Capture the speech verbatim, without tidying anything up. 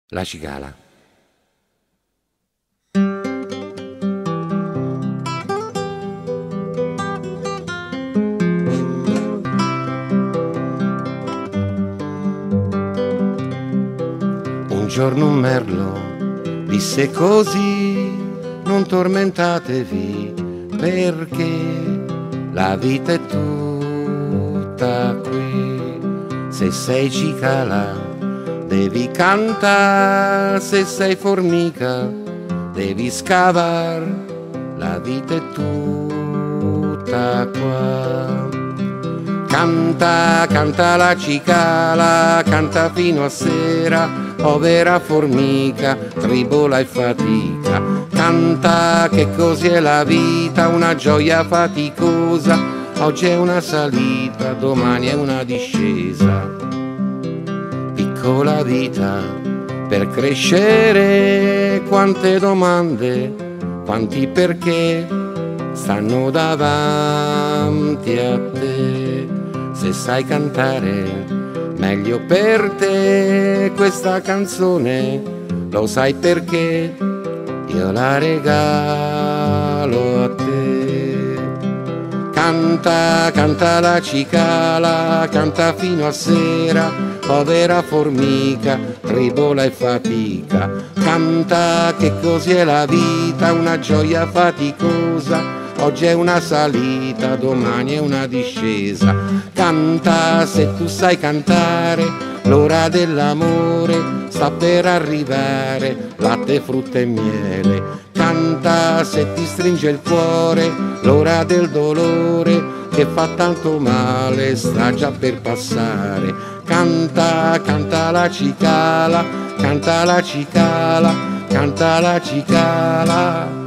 La cicala. Un giorno un merlo disse così: non tormentatevi, perché la vita è tutta qui. Se sei cicala devi cantare, se sei formica devi scavar, la vita è tutta qua. Canta, canta la cicala, canta fino a sera, povera formica, tribola e fatica. Canta che così è la vita, una gioia faticosa, oggi è una salita, domani è una discesa. Piccola vita, per crescere, quante domande, quanti perché stanno davanti a te. Se sai cantare, meglio per te questa canzone, lo sai perché io la regalo a te. Canta, canta la cicala, canta fino a sera, povera formica, tribola e fatica. Canta che così è la vita, una gioia faticosa, oggi è una salita, domani è una discesa. Canta se tu sai cantare, l'ora dell'amore sta per arrivare, latte, frutta e miele. Canta se ti stringe il cuore, l'ora del dolore che fa tanto male sta già per passare. Canta, canta la cicala, canta la cicala, canta la cicala.